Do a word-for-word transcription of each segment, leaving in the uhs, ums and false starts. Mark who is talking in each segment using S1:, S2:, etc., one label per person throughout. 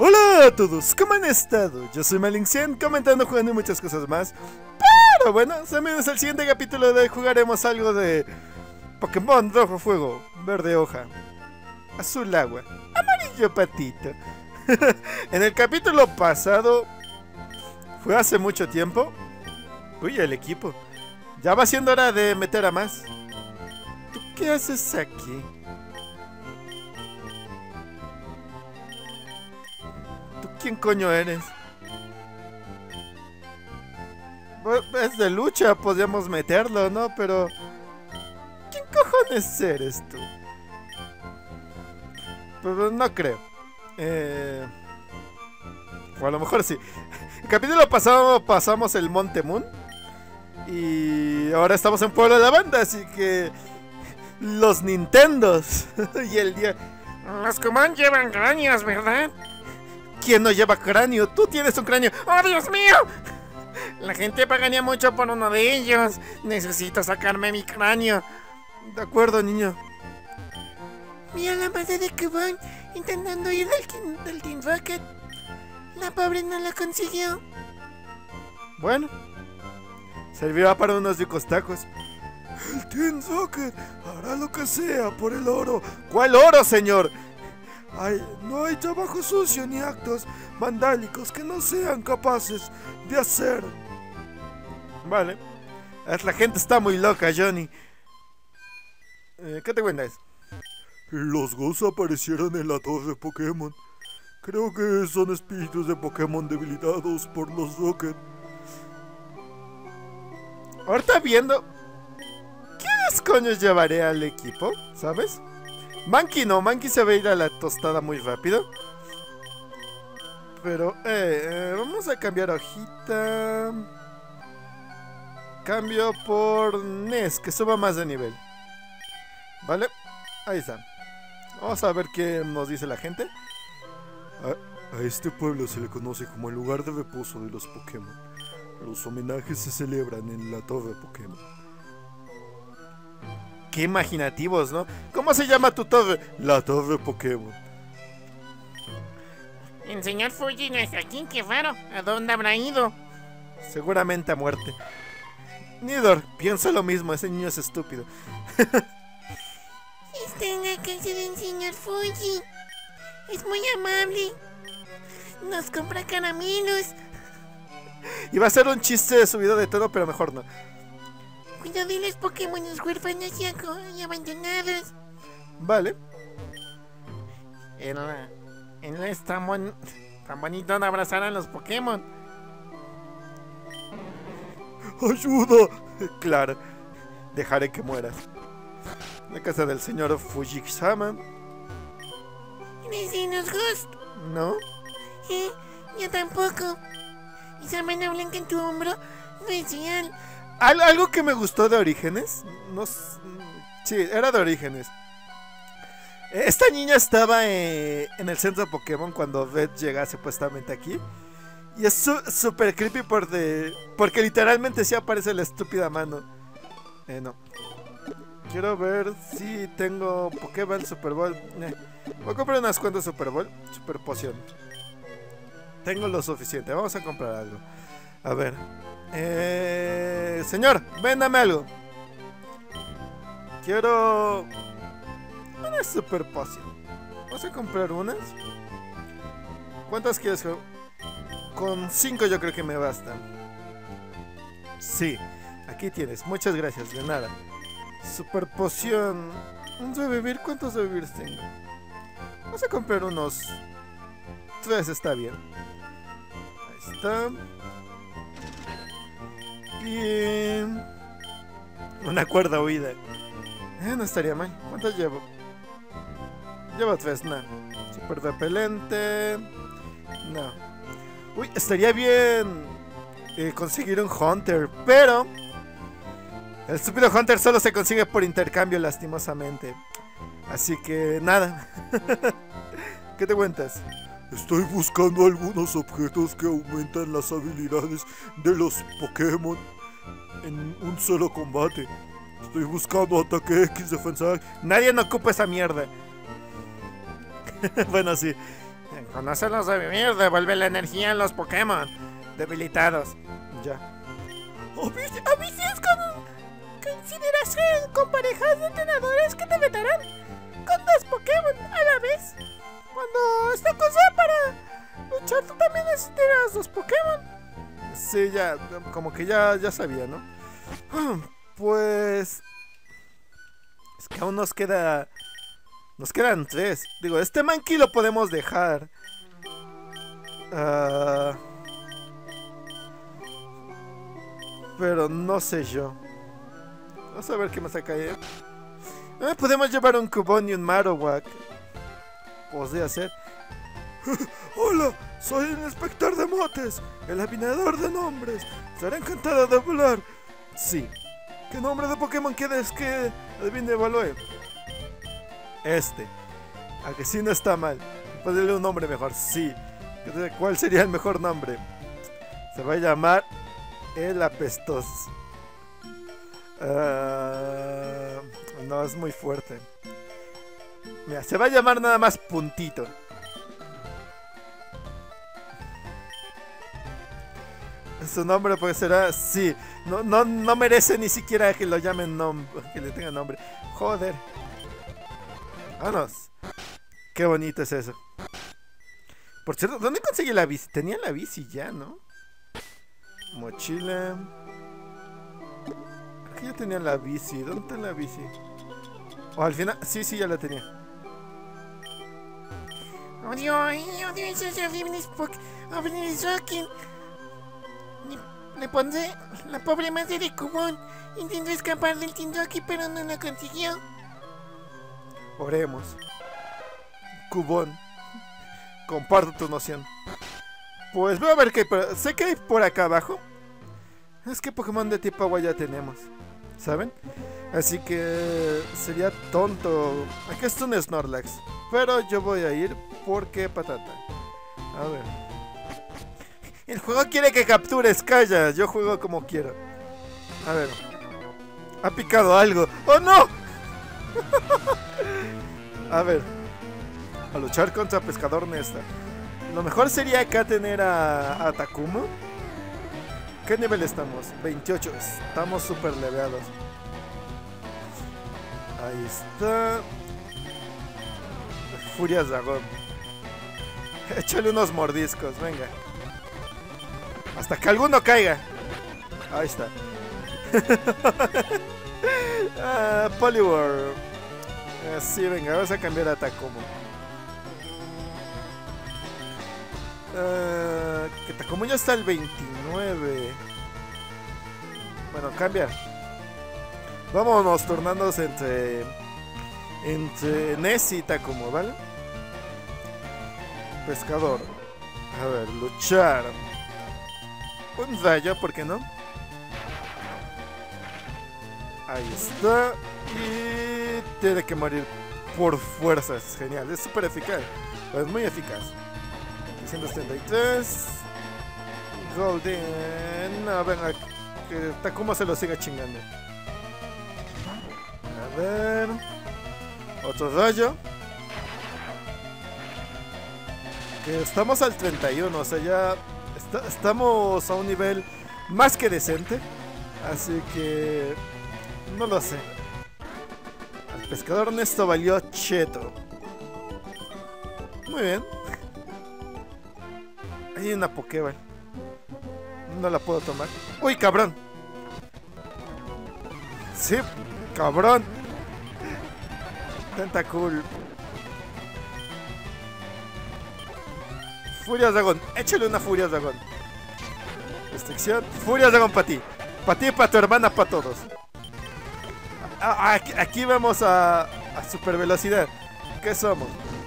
S1: Hola a todos, ¿cómo han estado? Yo soy Malincien, comentando, jugando y muchas cosas más. Pero bueno, bienvenidos al siguiente capítulo de jugaremos algo de Pokémon rojo fuego, verde hoja, azul agua, amarillo patito. En el capítulo pasado, fue hace mucho tiempo. Uy, el equipo. Ya va siendo hora de meter a más. ¿Tú qué haces aquí? ¿Tú quién coño eres? Es de lucha, podríamos meterlo, ¿no? Pero... ¿quién cojones eres tú? Pero no creo. Eh... O a lo mejor sí. El capítulo pasado pasamos el Monte Moon. Y ahora estamos en Pueblo de la Banda, así que... los Nintendos. Y el día...
S2: Los Kumon llevan cráneos, ¿verdad?
S1: ¿Quién no lleva cráneo? Tú tienes un cráneo.
S2: ¡Oh, Dios mío! La gente pagaría mucho por uno de ellos. Necesito sacarme mi cráneo.
S1: De acuerdo, niño.
S3: Mira la madre de Cubón intentando ir del, del Team Rocket. La pobre no lo consiguió.
S1: Bueno, servirá para unos ricos tacos. El Team Rocket hará lo que sea por el oro. ¿Cuál oro, señor? Ay, no hay trabajo sucio ni actos vandálicos que no sean capaces de hacer. Vale. La gente está muy loca, Johnny. Eh, ¿Qué te cuentas? Los Ghosts aparecieron en la torre Pokémon. Creo que son espíritus de Pokémon debilitados por los Rocket. Ahorita viendo... ¿quiénes coños llevaré al equipo? ¿Sabes? Monkey no, Monkey se va a ir a la tostada muy rápido. Pero, eh, eh, vamos a cambiar hojita. Cambio por Ness, que suba más de nivel. Vale, ahí está. Vamos a ver qué nos dice la gente. A, a este pueblo se le conoce como el lugar de reposo de los Pokémon. Los homenajes se celebran en la torre Pokémon. Qué imaginativos, ¿no? ¿Cómo se llama tu torre? La torre Pokémon.
S2: El señor Fuji no está aquí, qué raro. ¿A dónde habrá ido?
S1: Seguramente a muerte. Nidor, piensa lo mismo, ese niño es estúpido.
S3: Está en la casa del señor Fuji. Es muy amable. Nos compra caramelos.
S1: Iba a ser un chiste de subido de tono, pero mejor no.
S3: Cuidado de los Pokémon huérfanos y, y abandonados.
S1: Vale.
S2: Él, él es tan, bon, tan bonito de abrazar a los Pokémon.
S1: ¡Ayuda! Claro, dejaré que mueras. La casa del señor Fujisama.
S3: ¿Eres de los Ghost?
S1: ¿No?
S3: Eh, yo tampoco. Esa mano blanca en tu hombro no es real.
S1: ¿Al algo que me gustó de Orígenes? No, sí, era de Orígenes. Esta niña estaba eh, en el centro Pokémon cuando Red llega supuestamente aquí. Y es súper creepy por de, porque literalmente sí aparece la estúpida mano. Eh, no. Quiero ver si tengo Pokéball, Super Ball. Eh, voy a comprar unas cuantas Super Ball, Super Poción. Tengo lo suficiente, vamos a comprar algo. A ver. Eh, señor, véndame algo. Quiero una Super Poción. Vamos a comprar unas. ¿Cuántas quieres? Con cinco yo creo que me bastan. Sí, aquí tienes, muchas gracias, de nada. Super Poción. Un revivir, ¿cuántos revivirs tengo? Vamos a comprar unos tres, está bien. Ahí está. Y... una cuerda huida. Eh, no estaría mal. ¿Cuántas llevo? Llevo tres, no. Super repelente. No. Uy, estaría bien eh, conseguir un Hunter, pero el estúpido Hunter solo se consigue por intercambio, lastimosamente. Así que nada. ¿Qué te cuentas? Estoy buscando algunos objetos que aumentan las habilidades de los Pokémon en un solo combate. Estoy buscando ataque X, defensa. Nadie no ocupa esa mierda. Bueno, sí.
S2: Cuando hacerlos revivir, devuelve la energía a los Pokémon debilitados.
S1: Ya.
S3: Avicios con consideración con parejas de entrenadores que te meterán con dos Pokémon a la vez. Cuando esta cosa para luchar, tú también necesitas dos Pokémon.
S1: Sí, ya, como que ya, ya sabía, ¿no? Pues... Es que aún nos queda... Nos quedan tres. Digo, este Mankey lo podemos dejar. Uh, pero no sé yo. Vamos a ver qué me saca ahí. Ah, podemos llevar un Cubone y un Marowak. Podría ser. Hola, soy el inspector de motes, el adivinador de nombres. Estaré encantado de hablar. Sí. ¿Qué nombre de Pokémon quieres que adivine evalúe? Este. A que sí no está mal. Ponerle un nombre mejor. Sí. ¿Cuál sería el mejor nombre? Se va a llamar el Apestos. Uh, no, es muy fuerte. Mira, se va a llamar nada más Puntito. Su nombre pues será... Sí. No, no, no merece ni siquiera que lo llamen nombre. Que le tenga nombre. Joder. Vámonos. Qué bonito es eso. Por cierto, ¿dónde conseguí la bici? Tenía la bici ya, ¿no? Mochila. Creo que ya tenía la bici. ¿Dónde está la bici? O al final... Sí, sí, ya la tenía.
S3: Odio, odio esos horribles horribles Rocky. Le pondré la pobre madre de Cubone. Intentó escapar del Tindoki, pero no lo consiguió.
S1: Oremos. Cubone. Comparto tu noción. Pues voy a ver qué hay por... Sé que hay por acá abajo. Es que Pokémon de tipo agua ya tenemos, ¿saben? Así que sería tonto. Aquí está un Snorlax. Pero yo voy a ir porque patata. A ver. El juego quiere que captures, calla. Yo juego como quiero. A ver. Ha picado algo. ¡Oh, no! A ver. A luchar contra Pescador Nesta. Lo mejor sería acá tener a, a Takumo. ¿Qué nivel estamos? veintiocho. Estamos super leveados. Ahí está. Furia Dragón. Échale unos mordiscos, venga. Hasta que alguno caiga. Ahí está. uh, Poliwar. Uh, sí, venga, vamos a cambiar a Takumo. Uh, que Takumo ya está el veintinueve. Bueno, cambia. Vámonos turnándose entre Entre Ness y Takumo, ¿vale? Pescador. A ver, luchar. Un rayo, ¿por qué no? Ahí está. Y tiene que morir por fuerzas. Genial, es súper eficaz. Es muy eficaz. trescientos treinta y tres. Golden. A ver, que Takumo se lo siga chingando. A ver. Otro rayo. Que estamos al treinta y uno. O sea, ya está, estamos a un nivel más que decente. Así que no lo sé. El pescador Nesto valió cheto. Muy bien. Hay una Pokéball. No la puedo tomar. ¡Uy, cabrón! Sí, cabrón. Tentacool. Furia Dragón. Échale una Furia Dragón. Restricción. Furia Dragón para ti. Para ti, para tu hermana, para todos. Aquí, aquí vamos a, a super velocidad. ¿Qué somos?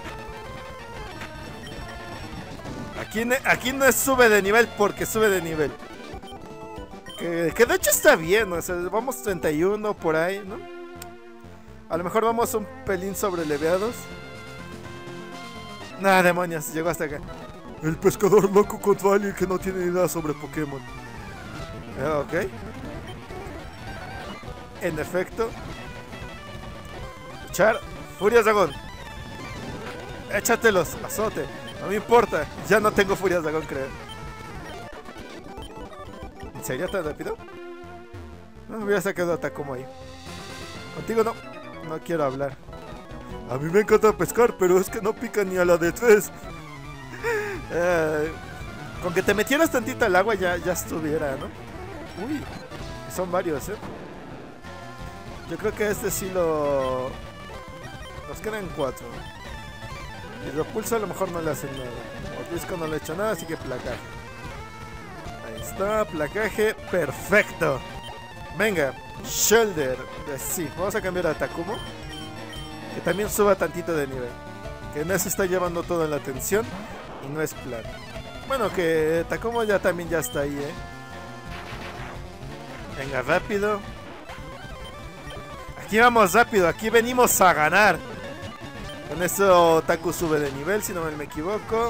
S1: Aquí, aquí no es sube de nivel porque sube de nivel. Que, que de hecho está bien. O sea, vamos treinta y uno por ahí, ¿no? A lo mejor vamos un pelín sobreleveados. Nah, demonios, llegó hasta acá. El pescador loco contra alguien que no tiene idea sobre Pokémon. Eh, ok. En efecto. Luchar. Furia Dragón. Échatelos. Azote. No me importa, ya no tengo Furias Dragón, creo. ¿En serio tan rápido? No me hubiera sacado a Takuma ahí. Contigo no, no quiero hablar. A mí me encanta pescar, pero es que no pica ni a la de tres. eh, con que te metieras tantito al agua ya, ya estuviera, ¿no? Uy, son varios, ¿eh? Yo creo que este sí lo... Nos quedan cuatro. Hidropulso a lo mejor no le hacen nada. Mordisco no le he hecho nada, así que placaje. Ahí está, placaje, perfecto. Venga, Shoulder. Sí, vamos a cambiar a Takumo. Que también suba tantito de nivel. Que en eso está llevando toda la atención. Y no es plan. Bueno, que Takumo ya también ya está ahí, eh. Venga, rápido. Aquí vamos rápido, aquí venimos a ganar. Con eso Taku sube de nivel, si no me equivoco.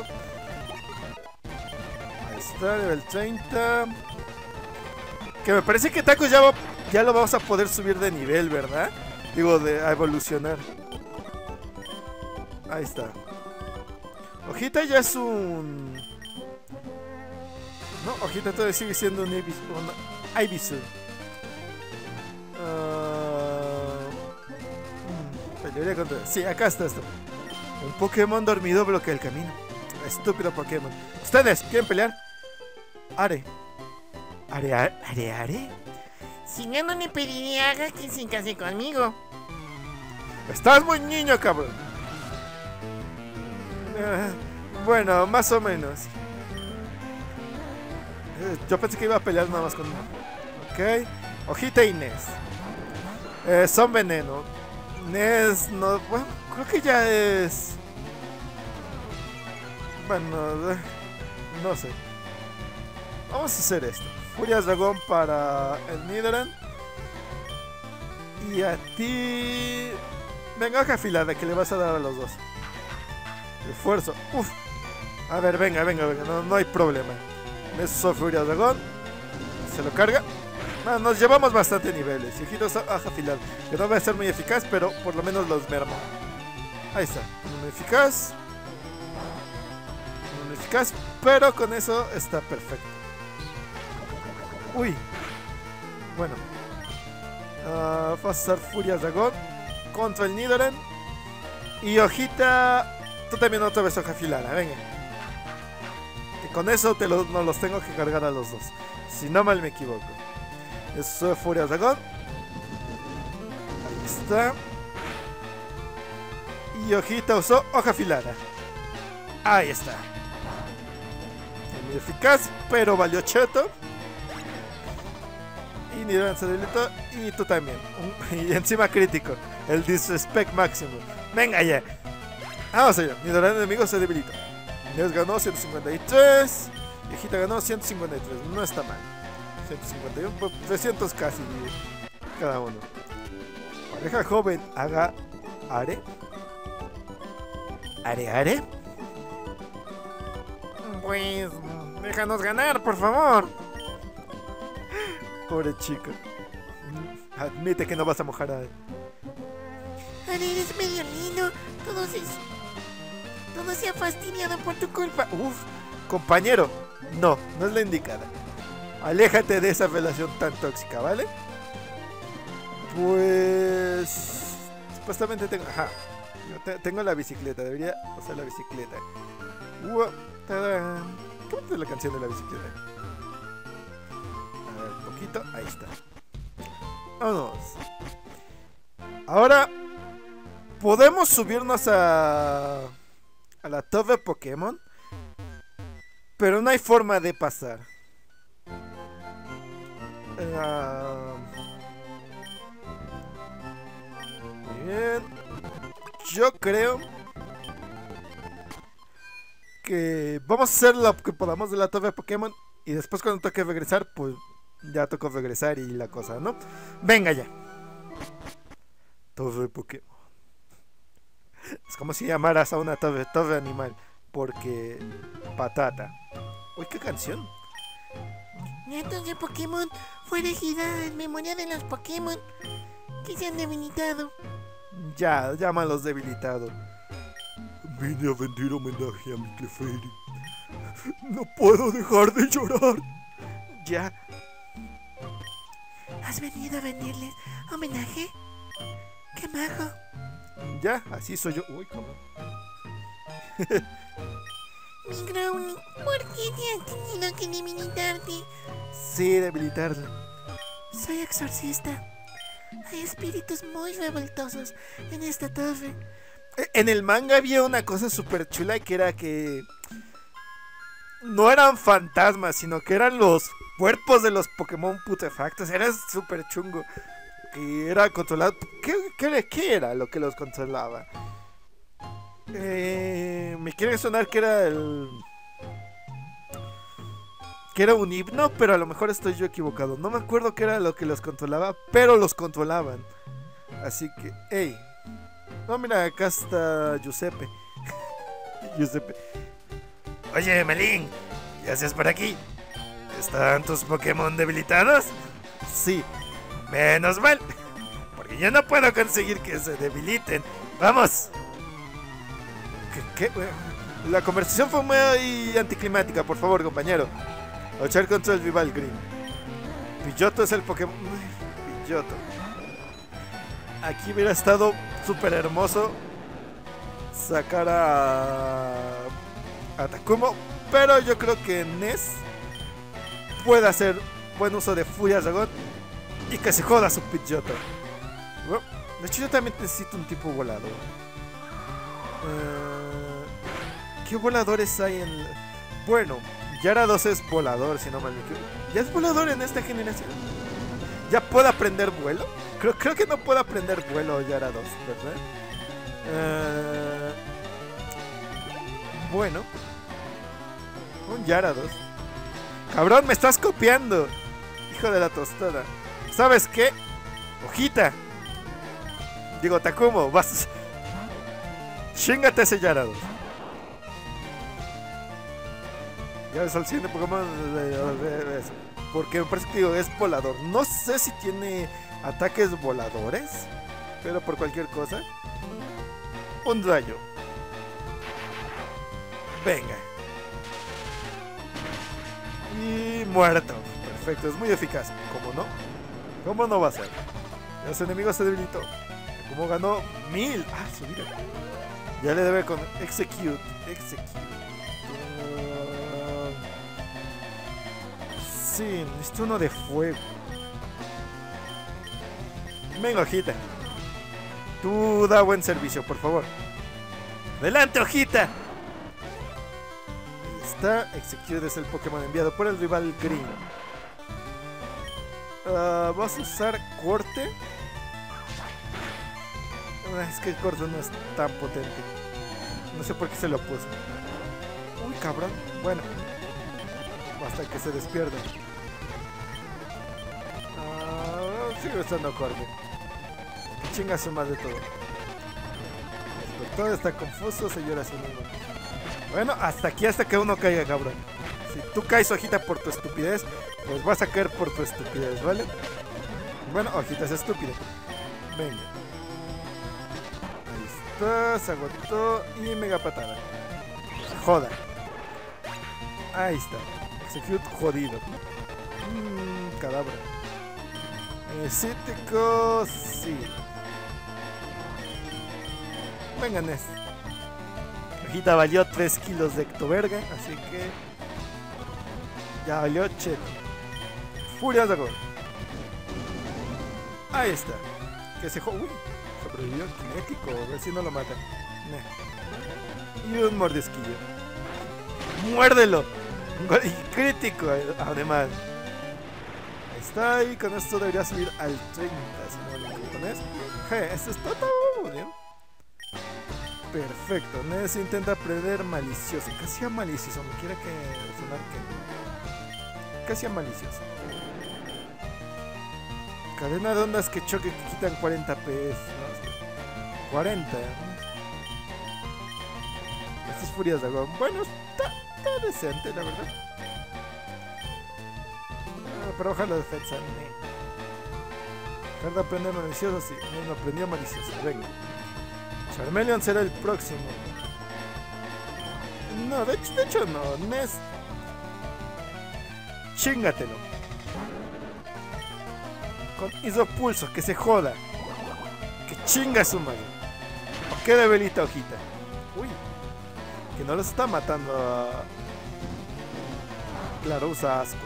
S1: Ahí está, nivel treinta. Que me parece que Taku ya, va, ya lo vamos a poder subir de nivel, ¿verdad? Digo, de, a evolucionar. Ahí está. Hojita ya es un... No, Hojita todavía sigue siendo un Ibisu. Uh, contra... Sí, acá está esto. Un Pokémon dormido bloquea el camino. Estúpido Pokémon. ¿Ustedes quieren pelear? Are. ¿Are, are, are, are?
S3: Si no, no le pediría a que se case conmigo.
S1: Estás muy niño, cabrón. Uh, bueno, más o menos. Uh, yo pensé que iba a pelear nada más con... Ok. Hojita y Ness. Eh, son veneno. Ness no... Bueno, creo que ya es... Bueno, eh, no sé. Vamos a hacer esto. Furias Dragón para el Nidoran. Y a ti... Venga, hoja afilada que le vas a dar a los dos. Esfuerzo. Uf. A ver, venga, venga, venga. No, no hay problema. Eso Furias Dragón. Se lo carga. Bueno, nos llevamos bastante niveles. Y giros hoja afilada. Que no va a ser muy eficaz, pero por lo menos los mermo. Ahí está. Uno eficaz. Uno eficaz. Pero con eso está perfecto. Uy. Bueno. Uh, vamos a usar Furias Dragón contra el Nidoran. Y hojita. Tú también otra vez hoja afilada. Venga. Y con eso te lo, no los tengo que cargar a los dos. Si no mal me equivoco. Eso es Furias Dragón. Ahí está. Y hojita usó hoja afilada. Ahí está. Muy eficaz, pero valió cheto. Y Nidoran se debilitó. Y tú también. Y encima crítico. El disrespect máximo. Venga ya. Vamos allá. Nidoran enemigo se debilitó. Ness ganó ciento cincuenta y tres. Y hojita ganó ciento cincuenta y tres. No está mal. ciento cincuenta y uno, trescientos casi cada uno. Pareja joven, haga are. ¿Are, are?
S3: Pues déjanos ganar, por favor.
S1: Pobre chico. Admite que no vas a mojar a él.
S3: Are, eres medio lindo. Todo se... Todo se ha fastidiado por tu culpa.
S1: Uf, compañero. No, no es la indicada. Aléjate de esa relación tan tóxica, ¿vale? Pues... Supuestamente tengo... Ajá. Te, tengo la bicicleta. Debería usar la bicicleta. Wow, ¡tadán! ¿Cómo es la canción de la bicicleta? A ver, un poquito. Ahí está. Vámonos. Ahora... Podemos subirnos a... A la torre Pokémon. Pero no hay forma de pasar. Uh, muy bien. Yo creo que vamos a hacer lo que podamos de la torre de Pokémon. Y después cuando toque regresar, pues ya tocó regresar y la cosa, ¿no? Venga ya. Torre de Pokémon. Es como si llamaras a una torre, torre animal. Porque... Patata. Uy, ¿qué canción?
S3: La torre Pokémon fue elegida en memoria de los Pokémon que se han debilitado.
S1: Ya, llámalos debilitados. Vine a rendir homenaje a mi Clefairy. No puedo dejar de llorar.
S2: Ya.
S3: ¿Has venido a rendirles homenaje? ¡Qué majo!
S1: Ya, así soy yo. Uy, cabrón.
S3: Mi Growly, ¿por qué te has tenido que debilitarte?
S1: Sí, debilitarlo.
S3: Soy exorcista. Hay espíritus muy revoltosos en esta torre.
S1: En el manga había una cosa súper chula que era que no eran fantasmas, sino que eran los cuerpos de los Pokémon putrefactos. Era súper chungo. Que era controlado. ¿Qué, qué, ¿Qué era lo que los controlaba? Eh, me quiere sonar que era el... Que era un himno, pero a lo mejor estoy yo equivocado. No me acuerdo qué era lo que los controlaba, pero los controlaban. Así que, hey. No, mira, acá está Giuseppe. Giuseppe.
S2: Oye, Melín, ¿qué haces por aquí? ¿Están tus Pokémon debilitados?
S1: Sí.
S2: Menos mal, porque yo no puedo conseguir que se debiliten. ¡Vamos!
S1: ¿Qué, qué? La conversación fue muy anticlimática, por favor, compañero. Luchar contra el rival Green. Pidgeotto es el Pokémon... Pidgeotto. Aquí hubiera estado súper hermoso sacar a... a Takumo, pero yo creo que Ness puede hacer buen uso de Furia Dragón y que se joda su Pidgeotto. Bueno, de hecho yo también necesito un tipo volador. Uh, ¿Qué voladores hay en...? Bueno, Gyarados es volador, si no mal me equivoco. ¿Ya es volador en esta generación? ¿Ya puede aprender vuelo? Creo, creo que no puede aprender vuelo Gyarados, ¿verdad? Uh, bueno. Un Gyarados. Cabrón, me estás copiando. Hijo de la tostada. ¿Sabes qué? Hojita. Digo, Takumo, vas. Chíngate ese Gyarados. Ya ves al siguiente Pokémon. Porque me parece que digo, es volador. No sé si tiene ataques voladores, pero por cualquier cosa. Un rayo. Venga. Y muerto. Perfecto, es muy eficaz. ¿Cómo no? ¿Cómo no va a ser? Los enemigos se debilitó. ¿Cómo ganó? Mil. Ah, su vida. Ya le debe con Execute. Execute. Uh... Sí, necesito uno de fuego. Venga, hojita. Tú da buen servicio, por favor. ¡Adelante, hojita! Ahí está. Execute es el Pokémon enviado por el rival Green. Uh, ¿Vas a usar corte? Uh, es que el corte no es tan potente. No sé por qué se lo puse. Uy, cabrón. Bueno. Hasta que se despierda. Uh, sigo usando corte. Que chinga su madre todo. Todo está confuso, señora mismo. Bueno, hasta aquí, hasta que uno caiga, cabrón. Si tú caes, hojita, por tu estupidez, pues vas a caer por tu estupidez, ¿vale? Bueno, hojita es estúpida. Venga. Ahí está, se agotó y mega patada. Joda. Ahí está. Execute jodido. Mmm, cadáver. Eh, cítrico, sí. Venga, Ness. Hojita valió tres kilos de ectoverga, así que ya valió cheto. Furia Dragón. Ahí está. Que se jodió. Uy, sobrevivió kinético. A ver si no lo matan. Nah. Y un mordisquillo. ¡Muérdelo! Y crítico, además. Ahí está. Y con esto debería subir al treinta. Si no lo con eso. Je, esto está todo bien. Perfecto. Ness intenta aprender malicioso. Casi a malicioso. Me quiere que sonar que. Casi a malicioso. Cadena de ondas que choque que quitan cuarenta P S. ¿No? cuarenta. Estas furias de agua. Bueno, está, está decente, la verdad. Ah, pero baja la defensa. Tarda a aprender malicioso. Sí, no aprendió malicioso. Venga. Charmeleon será el próximo. No, de hecho, de hecho no. Ness. Chingatelo. Con Isopulso, que se joda. Que chinga su madre. ¿O qué debilita hojita? Uy. Que no los está matando a... Claro, usa ascuas.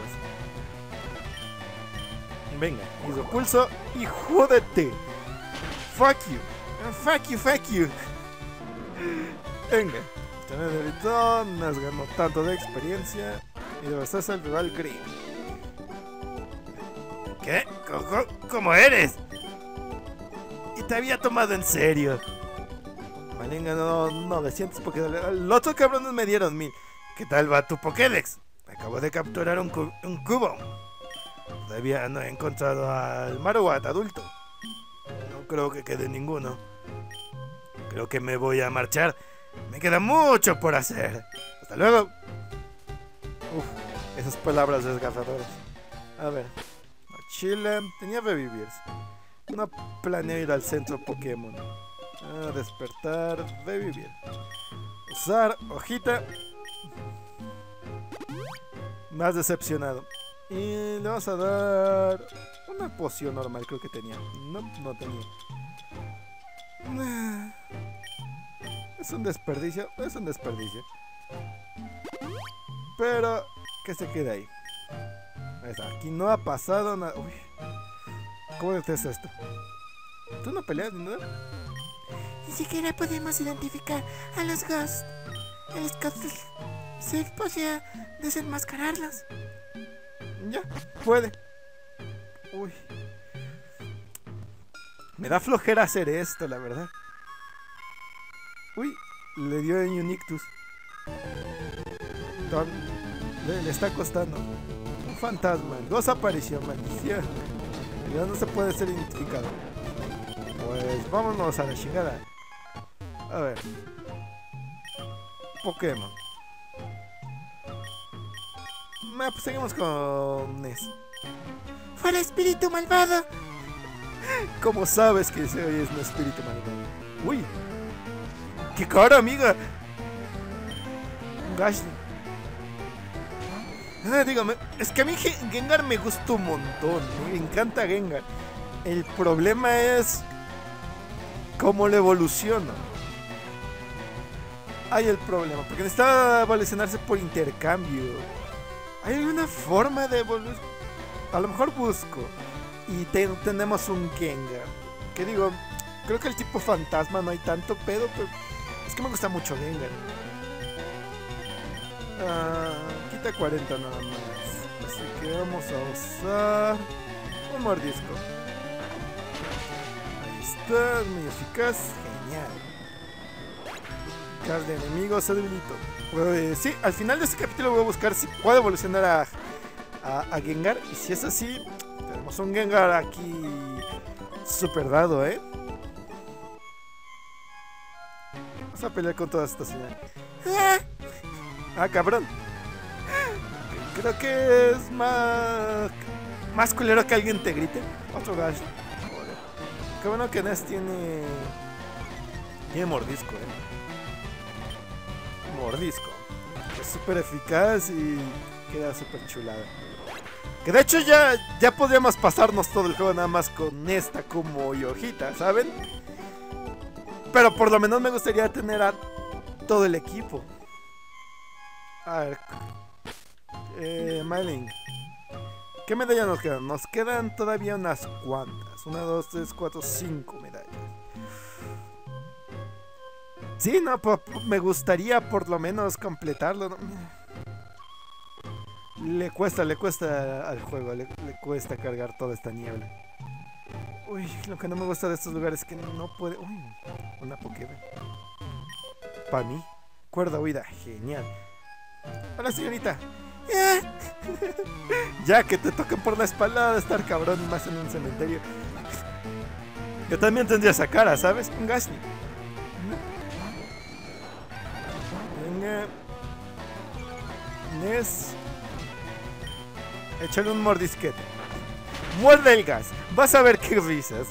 S1: Venga, Isopulso y jódete. Fuck you. Fuck you, fuck you. Venga. Tener debilitado, nos ganó tanto de experiencia. Y devastaste al rival Green.
S2: ¿Qué? ¿Cómo, ¿Cómo eres? Y te había tomado en serio.
S1: Malin ganó novecientos porque los otros cabrones me dieron mil.
S2: ¿Qué tal va tu Pokédex? Acabo de capturar un, cu un cubo. Todavía no he encontrado al Marowak adulto. No creo que quede ninguno. Creo que me voy a marchar. Me queda mucho por hacer.
S1: Hasta luego. Uf, esas palabras desgarradoras. A ver. Chile. Tenía Bevivirs. No planeo ir al centro Pokémon. A despertar. Bevivir. Usar. Hojita. Más decepcionado. Y le vamos a dar una poción normal, creo que tenía. No, no tenía. Es un desperdicio, es un desperdicio. Pero que se quede ahí. Ahí está. Aquí no ha pasado nada. Uy. ¿Cómo es esto? ¿Tú no peleas ni nada?
S3: Ni siquiera podemos identificar a los Ghosts. El Scott se podría desenmascararlos.
S1: Ya, puede. Uy. Me da flojera hacer esto, la verdad. Uy, le dio en Unictus. Le, le está costando. Un fantasma. Dos apareció, maldición. Ya no se puede ser identificado. Pues vámonos a la chingada. A ver. Pokémon. Ah, pues seguimos con Ness.
S3: ¡Fuera espíritu malvado!
S1: ¿Cómo sabes que ese hoy es un espíritu malvado? ¡Uy! ¡Qué cara, amiga! Gashly. Ah, dígame, es que a mí Gengar me gusta un montón. Me encanta Gengar. El problema es cómo lo evoluciona. Hay el problema, porque necesita evolucionarse por intercambio. ¿Hay alguna forma de evolucionar? A lo mejor busco. Y te, tenemos un Gengar. Que digo, creo que el tipo fantasma no hay tanto pedo, pero es que me gusta mucho Gengar. Ah, quita cuarenta nada más. Así que vamos a usar un mordisco. Ahí está, es muy eficaz. Genial. Gas de enemigos se debilitó. Pues, sí, al final de este capítulo voy a buscar si puedo evolucionar a, a, a Gengar. Y si es así, tenemos un Gengar aquí super dado, ¿eh? Vamos a pelear con toda esta ciudad. Ah, cabrón. Creo que es más más culero que alguien te grite. Otro Gash. Joder. Qué bueno que Ness tiene tiene mordisco, eh. Mordisco. Es súper eficaz y queda súper chulada. Que de hecho ya, ya podríamos pasarnos todo el juego nada más con esta como y hojita, ¿saben? Pero por lo menos me gustaría tener a todo el equipo. A ver. Eh, Mailing. ¿Qué medallas nos quedan? Nos quedan todavía unas cuantas. Una, dos, tres, cuatro, cinco medallas. Sí, no, po, me gustaría por lo menos completarlo, ¿no? Le cuesta, le cuesta al juego, le, le cuesta cargar toda esta niebla. Uy, lo que no me gusta de estos lugares es que no puede... Uy, una Pokéball. Para mí, cuerda huida, genial. Hola, señorita. Ya que te toquen por la espalda de estar cabrón más en un cementerio. Yo también tendría esa cara, ¿sabes? Un Gashly. Venga. Ness. Échale un mordisquete. Muerde el gas. Vas a ver qué risas.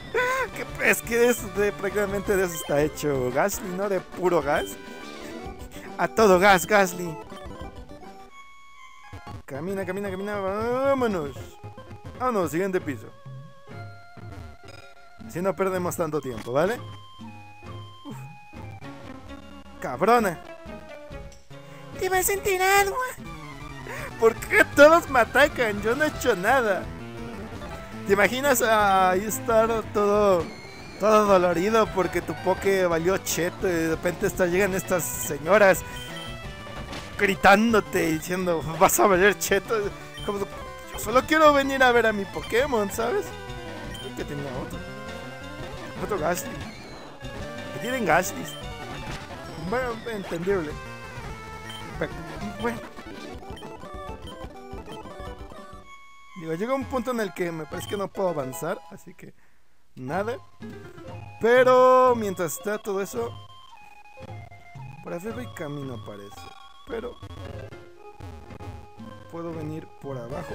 S1: Es que es de, prácticamente de eso está hecho Gashly, ¿no? De puro gas. A todo gas, Gastly. Camina, camina, camina. Vámonos. Vámonos, siguiente piso. Así no perdemos tanto tiempo, ¿vale? Uf. Cabrona.
S3: Te vas a enterar, güey.
S1: ¿Por qué todos me atacan? Yo no he hecho nada. ¿Te imaginas ahí estar todo, todo dolorido porque tu poke valió cheto y de repente está, llegan estas señoras gritándote y diciendo vas a valer cheto? Como, yo solo quiero venir a ver a mi Pokémon, ¿sabes? Creo que tenía otro. Otro Gastly. Que tienen Gastlys. Bueno, entendible. Pero, bueno. Digo, llega un punto en el que me parece que no puedo avanzar, así que nada. Pero mientras está todo eso, por arriba hay camino parece. Pero puedo venir por abajo.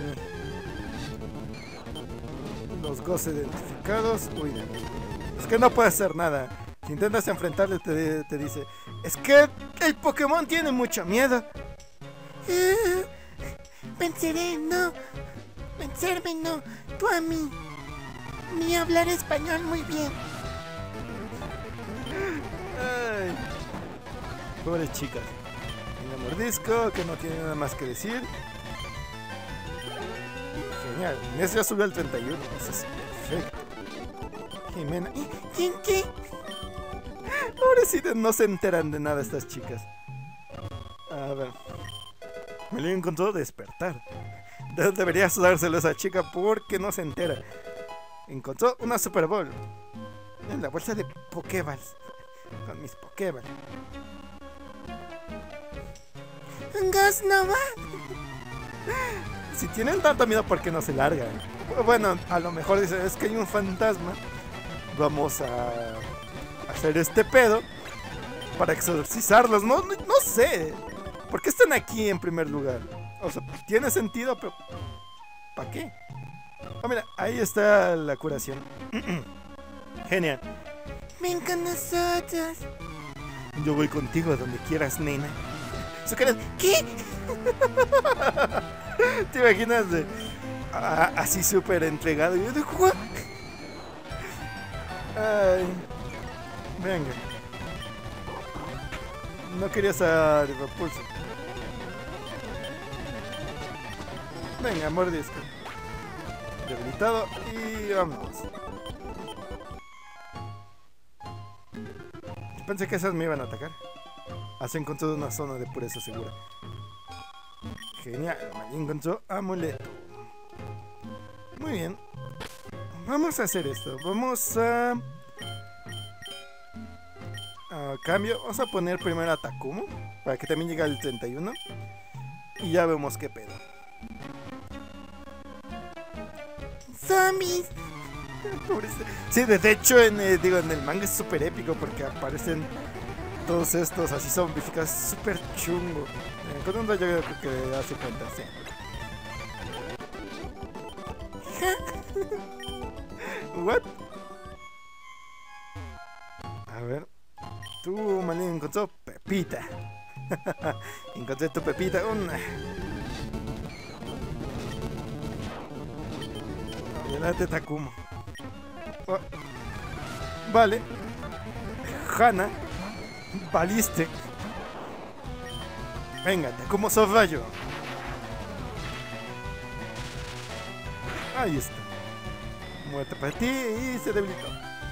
S1: Los Ghosts identificados. Uy, es que no puede hacer nada. Si intentas enfrentarle te, te dice, es que el Pokémon tiene mucho miedo.
S3: Uh, venceré, no. Vencerme, no. Tú a mí. Ni hablar español muy bien.
S1: Ay, pobres chicas. Un mordisco que no tiene nada más que decir. Genial. Ese ya subió al treinta y uno. Eso es perfecto. Jimena.
S3: ¿Quién qué?
S1: Pobrecitas, no se enteran de nada estas chicas. A ver. Me lo encontró despertar. De deberías dárselo a esa chica porque no se entera. Encontró una Super Bowl en la bolsa de Pokéballs. Con mis Pokéballs.
S3: Un Ghost no va.
S1: Si tienen tanto miedo, ¿por qué no se largan? Bueno, a lo mejor dicen, es que hay un fantasma. Vamos a hacer este pedo para exorcizarlos. No, no, no sé. ¿Por qué están aquí en primer lugar? O sea, tiene sentido, pero ¿para qué? Oh, mira, ahí está la curación. Genial.
S3: Ven con nosotros.
S1: Yo voy contigo a donde quieras, nena.
S3: ¿Qué?
S1: ¿Te imaginas de, a, así súper entregado? Y yo de ¿what? Ay, venga. No querías a repulso. Venga, mordisco. Debilitado y vamos. Yo pensé que esas me iban a atacar. Has encontrado una zona de pureza segura. Genial, Magin encontró amuleto. Muy bien. Vamos a hacer esto. Vamos a... A cambio, vamos a poner primero a Takumo para que también llegue al treinta y uno. Y ya vemos qué pedo.
S3: Zombies.
S1: Sí, de hecho en, eh, digo, en el manga es súper épico porque aparecen todos estos así zombificados, súper chungo. Eh, con un rayo yo creo que hace cuenta, sí. What? A ver. Tú, Malin, encontró Pepita. Encontré tu Pepita. Una. Adelante, Takumo. Oh. Vale. Hana. Valiste. Venga, Takumo sos rayo. Ahí está. Muerte para ti y se debilitó.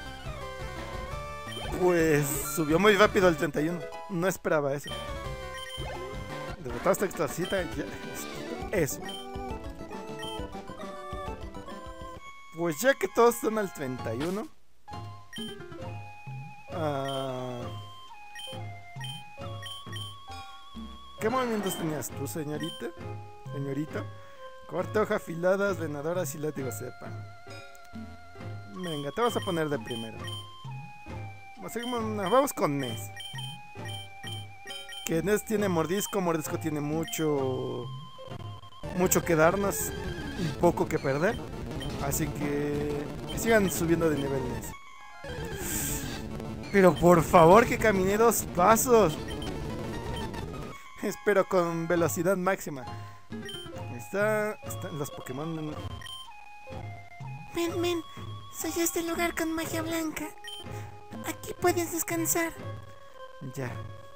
S1: Pues subió muy rápido al treinta y uno. No esperaba eso. Derrotaste a Extracita. Eso. Pues ya que todos están al treinta y uno. Uh, ¿Qué movimientos tenías tú, señorita? Señorita. Corte, hoja afiladas, venadoras y látigo cepa. Venga, te vas a poner de primero. Vamos con Ness. Que Ness tiene mordisco. Mordisco tiene mucho Mucho que darnos y poco que perder. Así que Que sigan subiendo de nivel Ness. Pero por favor, que caminé dos pasos. Espero con velocidad máxima. Está, están los Pokémon.
S3: Ven, ven. Soy este lugar con magia blanca. Aquí puedes descansar.
S1: Ya.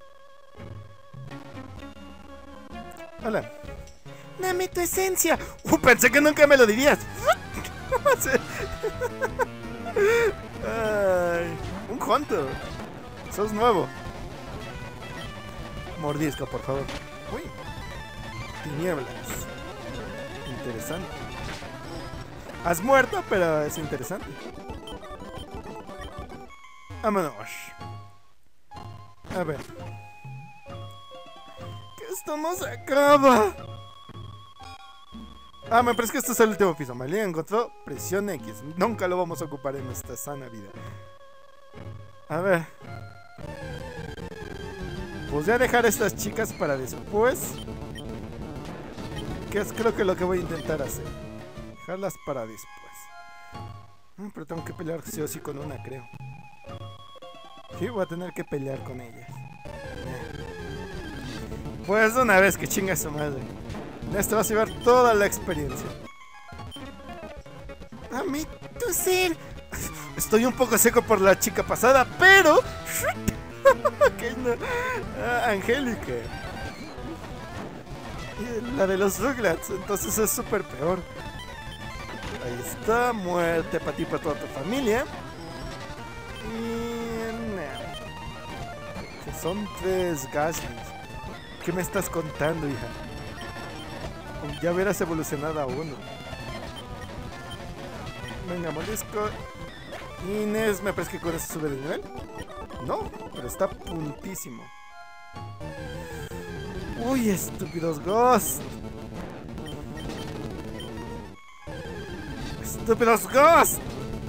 S1: Hola.
S3: Dame tu esencia.
S1: Uh, pensé que nunca me lo dirías. Ay, un Hunter. Sos nuevo. Mordisco, por favor. Uy. Tinieblas. Interesante. Has muerto, pero es interesante. Vámonos. A ver. Que esto no se acaba. Ah, me parece que esto es el último piso. Malin encontró presión X. Nunca lo vamos a ocupar en nuestra sana vida. A ver. Pues voy a dejar a estas chicas para después. Que es creo que lo que voy a intentar hacer. Dejarlas para después. Ah, pero tengo que pelear sí o sí con una, creo. Sí, voy a tener que pelear con ellas. Pues de una vez que chinga su madre. En este vas a llevar toda la experiencia.
S3: Dame tu ser.
S1: Estoy un poco seco por la chica pasada, pero... okay, no. ah, Angélica. Y la de los Rugrats, entonces es súper peor. Ahí está, muerte para ti y para toda tu familia. Y... no. Que son tres Gaslies. ¿Qué me estás contando, hija? Ya hubieras evolucionado a uno. Venga, Molisco. Inés, me parece que con eso sube de nivel. No, pero está puntísimo. Uy, estúpidos Ghost. Estúpidos Ghost.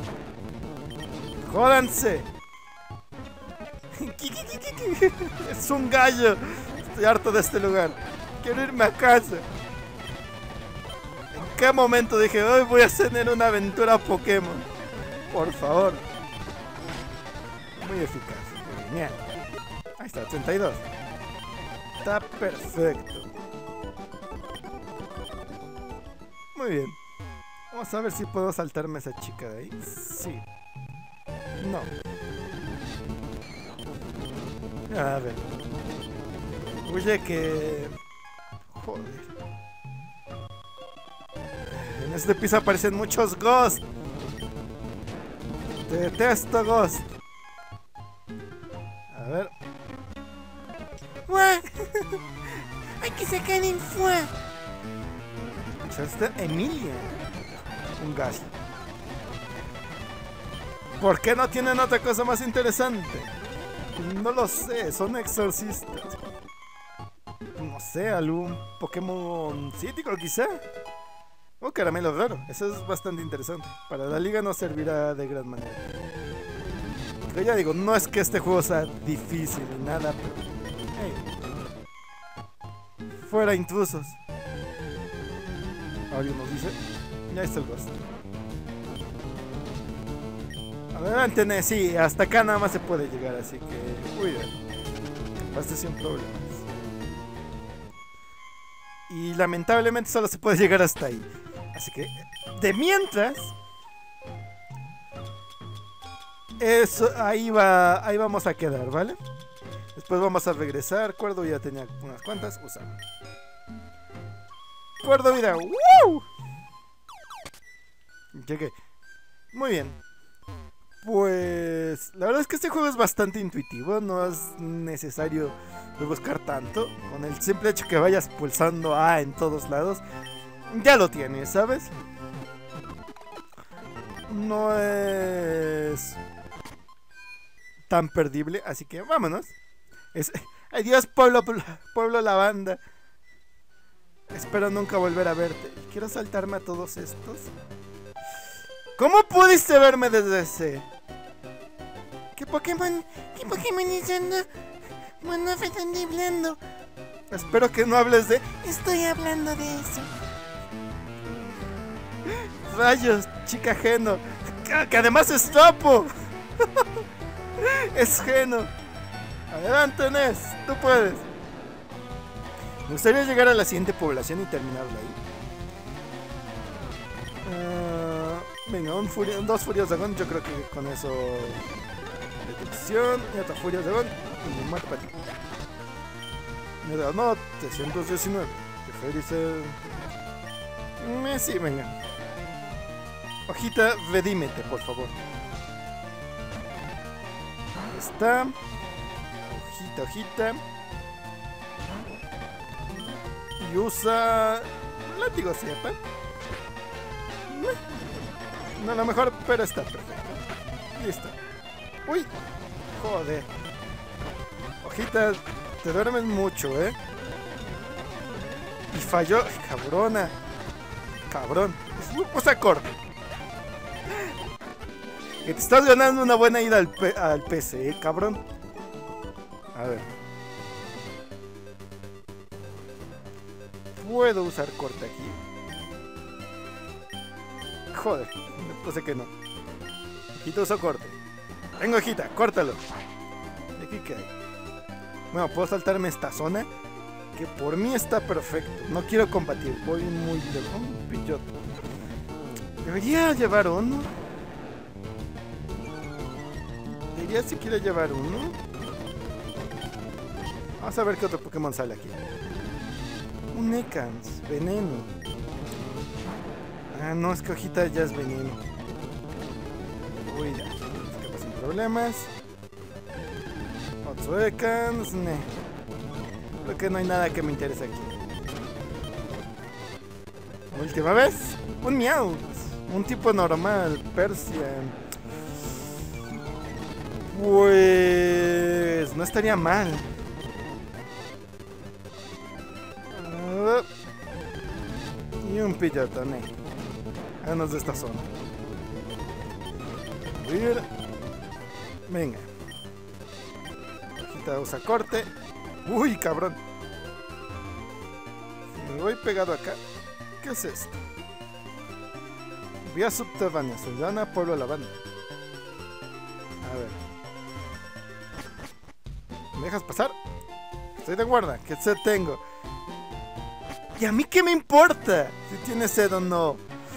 S1: Jódanse. Es un gallo. Estoy harto de este lugar. Quiero irme a casa. ¿En qué momento dije hoy voy a tener una aventura Pokémon? Por favor. Muy eficaz. Genial. Ahí está, ochenta y dos. Está perfecto. Muy bien. Vamos a ver si puedo saltarme a esa chica de ahí. Sí. No. A ver. Oye que... joder. En este piso aparecen muchos Ghost. Te detesto, Ghost. A ver.
S3: ¡Fua! Hay que sacar el Fua.
S1: Está Emilia. Un gas. ¿Por qué no tienen otra cosa más interesante? No lo sé, son exorcistas. No sé, algún Pokémon cítrico quizá. O caramelo raro, eso es bastante interesante. Para la liga no servirá de gran manera. Pero ya digo, no es que este juego sea difícil ni nada, pero... hey. Fuera intrusos. Alguien nos dice. Ya está el Ghost. Adelante, ne, sí, hasta acá nada más se puede llegar, así que cuida. Pasaste sin problemas. Y lamentablemente solo se puede llegar hasta ahí. Así que, de mientras, eso, ahí va, ahí vamos a quedar, ¿vale? Después vamos a regresar. Cuerdo ya tenía unas cuantas, usamos. Cuerdo vida, ¡wow! Llegué. Muy bien. Pues la verdad es que este juego es bastante intuitivo, no es necesario buscar tanto. Con el simple hecho que vayas pulsando A en todos lados, ya lo tienes, ¿sabes? No es tan perdible, así que vámonos. Es... Adiós, pueblo, pueblo lavanda. Espero nunca volver a verte. Quiero saltarme a todos estos. ¿Cómo pudiste verme desde ese?
S3: ¿Qué Pokémon? ¿Qué Pokémon es ando? Bueno, me están hablando.
S1: Espero que no hables de...
S3: Estoy hablando de eso.
S1: Rayos, chica Geno. Que, que además es Trapo. Es Geno. Adelante, Ness, tú puedes. Me gustaría llegar a la siguiente población y terminarla ahí. Uh, venga, un furio, dos Furios Dragón. Yo creo que con eso... Detección y otra Furios Dragón. Y me mato para ti. Me da no, trescientos diecinueve. Que feliz el... Me sí, venga. Hojita, vedímete, por favor. Ahí está. Hojita, hojita. Y usa... Látigo sepa. No lo mejor, pero está perfecto. Listo. Uy. Joder. Hojita, te duermes mucho, ¿eh? Y falló. Cabrona. Cabrón. Usa corte. Que te estás ganando una buena ida al, P al P C, ¿eh, cabrón? A ver. Puedo usar corte aquí. Joder, me puse que no. Hojita usó corte. Vengo, hojita, córtalo. ¿De aquí qué hay? Bueno, puedo saltarme esta zona. Que por mí está perfecto. No quiero combatir. Voy muy de... Oh, un pilloto. Debería llevar uno. Debería si quiero llevar uno. Vamos a ver qué otro Pokémon sale aquí. Un Ekans, veneno. Ah, no, es que hojita ya es veneno. Uy, ya. Escapa sin problemas. Otro Ekans. Ne. Creo que no hay nada que me interese aquí. Última vez. Un Meowth. Un tipo normal. Persia. Pues... no estaría mal. Y un pillotone. Háganos de esta zona. Huir. Venga. Hojita usa corte. Uy, cabrón. Si me voy pegado acá. ¿Qué es esto? Vía subterránea. Solana, pueblo de la banda. A ver. ¿Me dejas pasar? Estoy de guarda. ¿Qué sed tengo? ¿Y a mí qué me importa? Si tienes sed o no.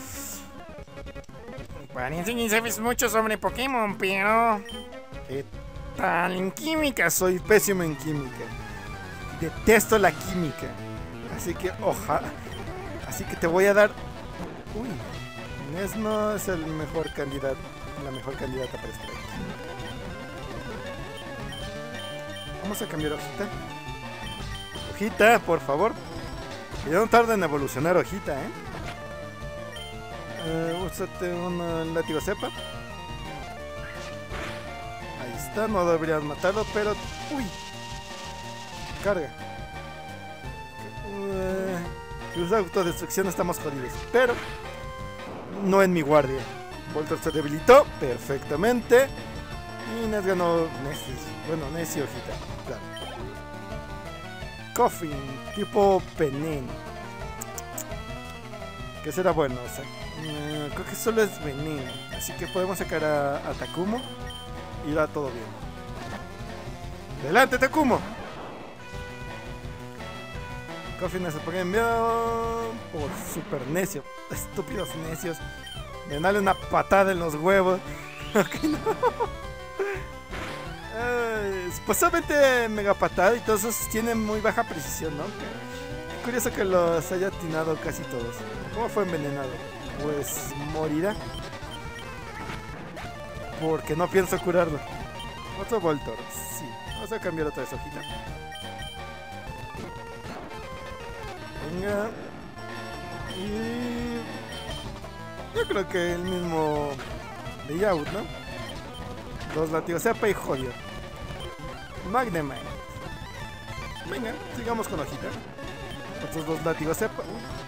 S3: Parece que sabes mucho sobre Pokémon, pero...
S1: ¿Qué tal en química? Soy pésimo en química. Detesto la química. Así que, ojalá. Así que te voy a dar... Uy. Inés no es el mejor candidato. La mejor candidata para estar aquí. Vamos a cambiar hojita. Hojita, por favor. Que ya no tarda en evolucionar, hojita, ¿eh? Uh, úsate un uh, látigo cepa. Ahí está, no deberías matarlo, pero... ¡Uy! Carga. Uh, si usa autodestrucción estamos jodidos. Pero... no en mi guardia. Voltor se debilitó perfectamente. Y Nes ganó... Nessie. Bueno, Nessie, hojita. Claro. Coffin, tipo veneno. ¿Qué será bueno? O sea, uh, creo que solo es veneno. Así que podemos sacar a, a Takumo. Y irá todo bien. ¡Adelante, Takumo! Coffin se pone enviado por super necio. Estúpidos necios. Me dan una patada en los huevos. Ok, no. Uh, supuestamente mega patada y todos esos tienen muy baja precisión, ¿no? Qué curioso que los haya atinado casi todos. ¿Cómo fue envenenado? Pues morirá. Porque no pienso curarlo. Otro Voltor. Sí. Vamos a cambiar otra vez hojita. Venga. Y... yo creo que el mismo layout, ¿no? Dos látigos cepa y jodió. Magnemite. Venga, sigamos con hojita. Otros dos látigos cepa.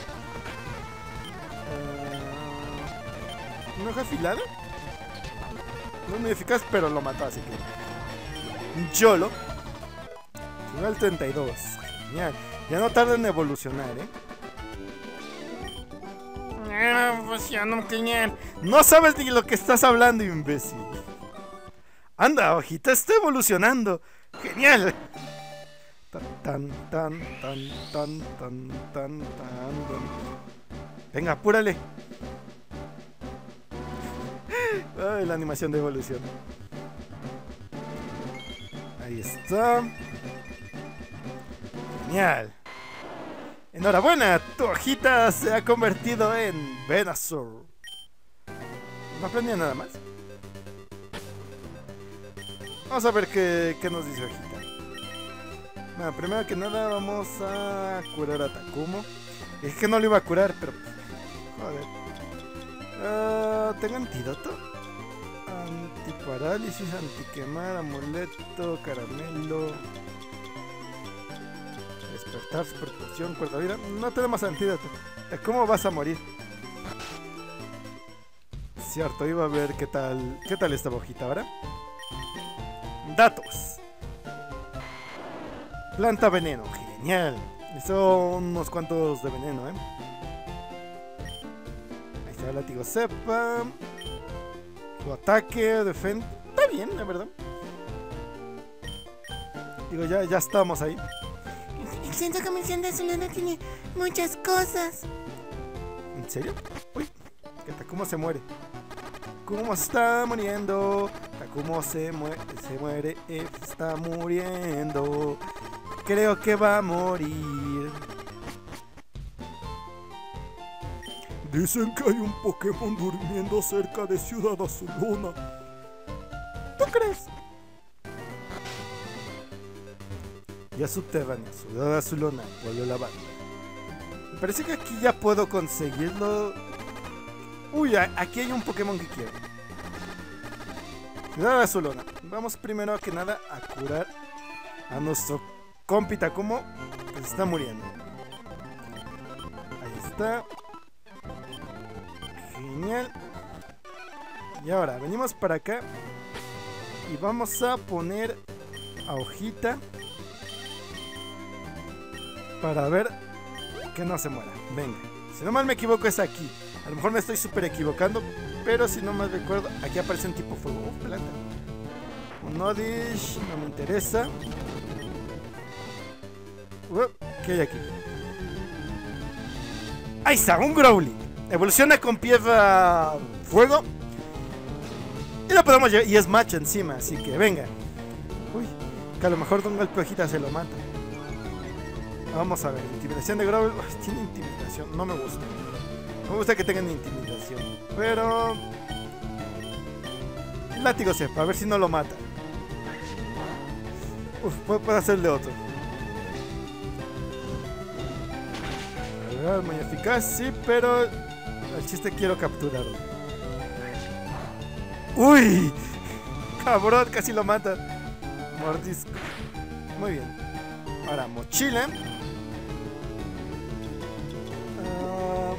S1: Uh, ¿Una hoja afilada? No es muy eficaz, pero lo mató, así que... YOLO. Nivel treinta y dos. Genial. Ya no tarda en evolucionar, ¿eh?
S3: Ah, pues ya no, genial.
S1: No sabes ni lo que estás hablando, imbécil. Anda, hojita, está evolucionando. Genial. Tan, tan, tan, tan, tan, tan, tan, tan. Venga, apúrale. Ay, la animación de evolución. Ahí está. Genial. Enhorabuena, tu hojita se ha convertido en Venusaur. No aprendí nada más. Vamos a ver qué, qué nos dice hojita. Bueno, primero que nada vamos a curar a Takumo. Es que no lo iba a curar, pero... Joder. Uh, ¿Tengo antídoto? Antiparálisis, antiquemar, amuleto, caramelo... Despertar, super poción, cuerda vida. No tenemos antídoto. ¿Cómo vas a morir? Cierto, iba a ver qué tal... ¿Qué tal esta hojita ahora? Datos. Planta veneno, genial. Son unos cuantos de veneno, ¿eh? Ahí está el látigo cepa. Su ataque, defensa. Está bien, la verdad. Digo, ya, ya estamos ahí.
S3: El centro comercial de Azulona tiene muchas cosas.
S1: ¿En serio? Uy, que Takumo se muere. Takumo se está muriendo. Takumo se muere, se muere, está muriendo. Creo que va a morir.
S2: Dicen que hay un Pokémon durmiendo cerca de Ciudad Azulona.
S1: ¿Tú crees? Ya subterráneo, Ciudad Azulona, vuelve la banda. Me parece que aquí ya puedo conseguirlo. Uy, aquí hay un Pokémon que quiero. Ciudad Azulona. Vamos primero que nada a curar a nuestro compi Takumo, que se está muriendo. Ahí está. Genial. Y ahora venimos para acá y vamos a poner a hojita para ver que no se muera. Venga, si no mal me equivoco es aquí. A lo mejor me estoy súper equivocando, pero si no mal recuerdo, aquí aparece un tipo fuego. Uh, planta. Un Oddish, no me interesa. Uh, ¿qué hay aquí? Ahí está, un Growly. Evoluciona con piedra fuego. Y lo podemos llevar. Y es macho encima, así que venga. Uy, que a lo mejor de un golpe de hojita se lo mata. Vamos a ver, intimidación de Growly. Uy, tiene intimidación, no me gusta. No me gusta que tengan intimidación. Pero... látigo cepa, a ver si no lo mata. Uf, puede hacerle otro. A ver, muy eficaz, sí, pero... el chiste quiero capturarlo. ¡Uy! Cabrón, casi lo mata. Mordisco. Muy bien. Ahora, mochila. Uh,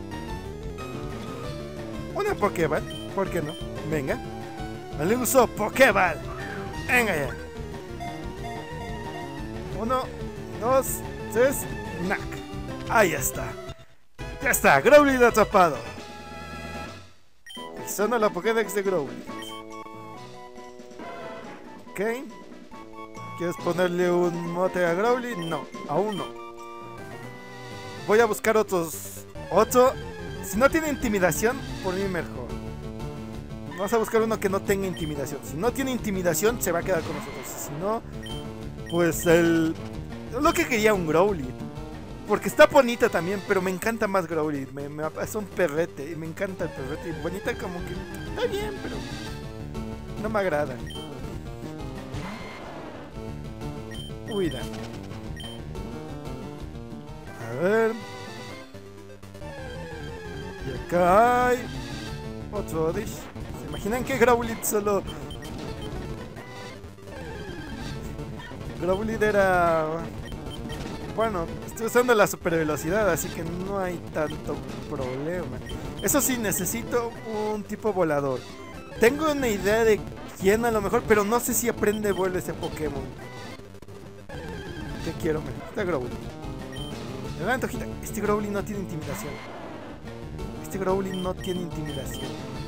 S1: una Pokéball. ¿Por qué no? Venga. Le uso Pokéball. Venga ya. Uno, dos, tres. Knack. Ahí está. Ya está, Growly atrapado. Y suena la Pokédex de Growly. Ok. ¿Quieres ponerle un mote a Growly? No, aún no. Voy a buscar otros. Otro. Si no tiene intimidación, por mí mejor. Vamos a buscar uno que no tenga intimidación. Si no tiene intimidación, se va a quedar con nosotros. Si no, pues el... lo que quería un Growly. Porque está bonita también, pero me encanta más Growly. Me, me, es un perrete y me encanta el perrete. Y bonita como que está bien, pero no me agrada. Uy, da. A ver. Y acá hay otro Oddish. ¿Se imaginan que Growly solo... Growly era... bueno, estoy usando la super velocidad, así que no hay tanto problema. Eso sí, necesito un tipo volador. Tengo una idea de quién a lo mejor, pero no sé si aprende vuelo ese Pokémon. ¿Qué quiero? Este Growly. Me da antojita. Este Growly no tiene intimidación. Este Growly no tiene intimidación.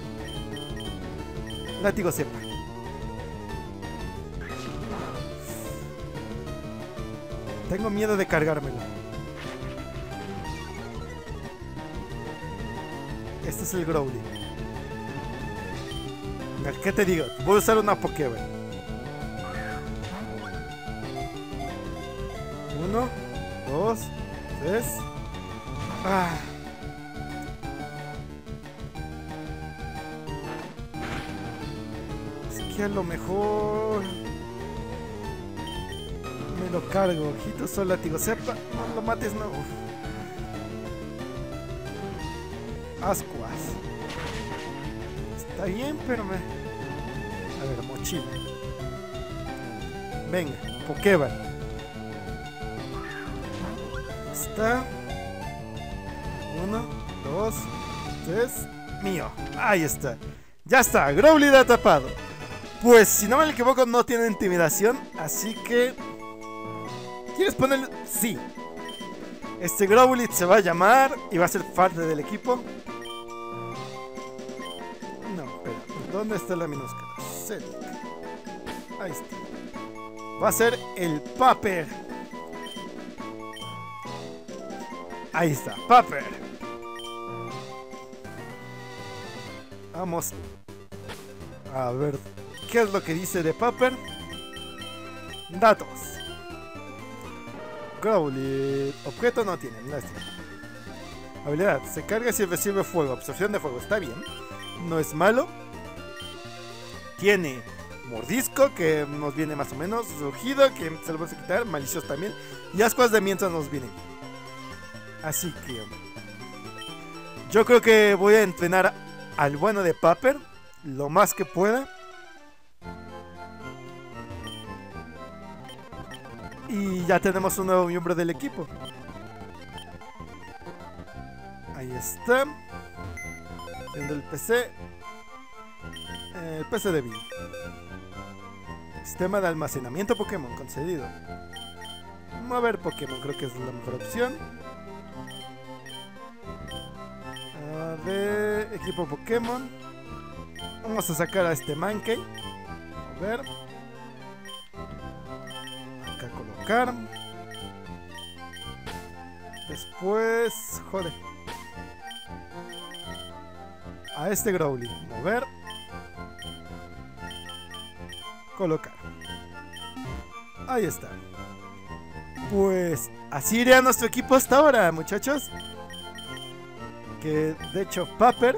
S1: Látigo cepa. Tengo miedo de cargármelo. Este es el Growly. ¿Qué te digo? Voy a usar una Pokéball. Uno, dos, tres. Ah. Es que a lo mejor me lo cargo. Ojito sol látigo. Sepa, no lo mates, no. Uf. Ascuas. Está bien, pero me... A ver, mochila. Venga, Pokéball. Está. Uno, dos, tres. Mío. Ahí está. Ya está, Growly da tapado. Pues si no me equivoco no tiene intimidación. Así que... ¿Quieres ponerle? Sí. Este Growly se va a llamar y va a ser parte del equipo. No, espera. ¿Dónde está la minúscula? Celic. Ahí está. Va a ser el Papper. Ahí está, Papper. Vamos a ver qué es lo que dice de Papper. Datos. Growly. Objeto no tiene, lástima. Habilidad. Se carga si recibe fuego. Absorción de fuego. Está bien. No es malo. Tiene mordisco, que nos viene más o menos. Rugido, que se lo vamos a quitar. Malicioso también. Y ascuas de mientras nos vienen. Así que... yo creo que voy a entrenar al bueno de Papper lo más que pueda. Y ya tenemos un nuevo miembro del equipo. Ahí está. Viendo el P C. El P C de Bill. Sistema de almacenamiento Pokémon concedido. Mover Pokémon, creo que es la mejor opción. A ver, equipo Pokémon. Vamos a sacar a este Mankey. A ver. Acá colocar. Después, joder. A este Growly. Mover. Colocar. Ahí está. Pues así iría nuestro equipo hasta ahora, muchachos. Que de hecho Papper.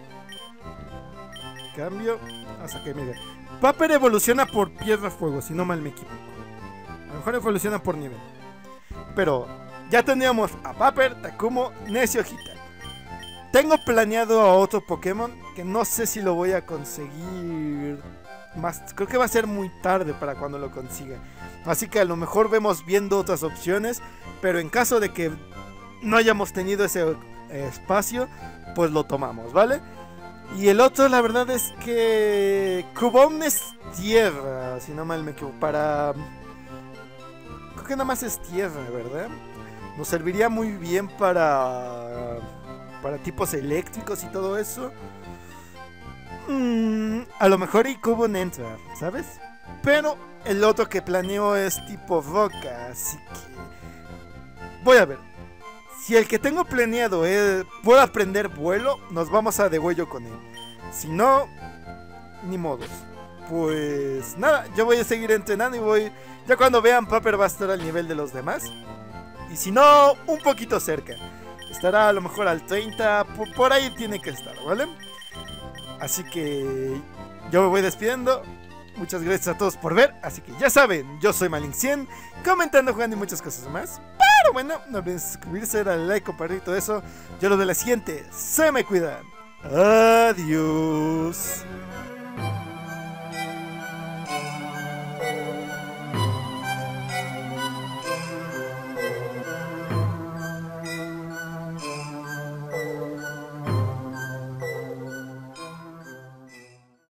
S1: Cambio. Hasta que mire. Papper evoluciona por piedra fuego, si no mal me equivoco. A lo mejor evoluciona por nivel. Pero ya teníamos a Papper, Takumo, Necio, Hita. Tengo planeado a otro Pokémon que no sé si lo voy a conseguir más. Creo que va a ser muy tarde para cuando lo consiga. Así que a lo mejor vemos viendo otras opciones. Pero en caso de que no hayamos tenido ese espacio, pues lo tomamos, ¿vale? Y el otro, la verdad es que Cubone es tierra, si no mal me equivoco. Para... creo que nada más es tierra, ¿verdad? Nos serviría muy bien para... para tipos eléctricos y todo eso. Mm, a lo mejor y Cubone entra, ¿sabes? Pero el otro que planeo es tipo roca, así que... voy a ver. Si el que tengo planeado es, puedo aprender vuelo, nos vamos a degüello con él. Si no, ni modos. Pues nada, yo voy a seguir entrenando y voy... ya cuando vean Papper va a estar al nivel de los demás. Y si no, un poquito cerca. Estará a lo mejor al treinta, por, por ahí tiene que estar, ¿vale? Así que yo me voy despidiendo. Muchas gracias a todos por ver. Así que ya saben, yo soy Malin cien, comentando, jugando y muchas cosas más. Pero bueno, no olviden suscribirse, darle like, compartir todo eso. Yo lo de la siguiente. Se me cuidan. Adiós.